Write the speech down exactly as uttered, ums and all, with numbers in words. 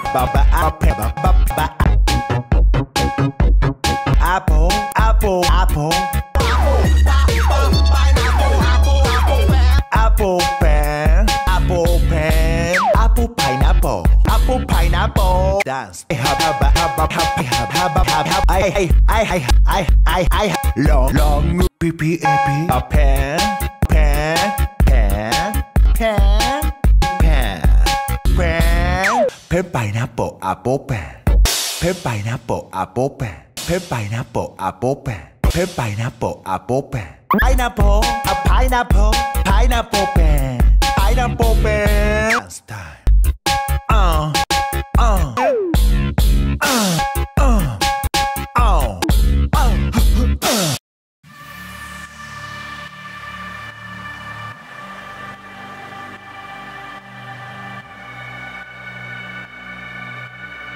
Apple, apple, apple. Apple pen, apple pen, apple pineapple, apple pineapple. Dance. I I I I I long long P P A P. A pen, pen, pen, pen, pen, pen. Pen pineapple, apple pen. Pen pineapple, apple pen. Pen pineapple, apple pen. Pen pineapple, apple pen. Pineapple, a pineapple, pineapple pen, pineapple pen.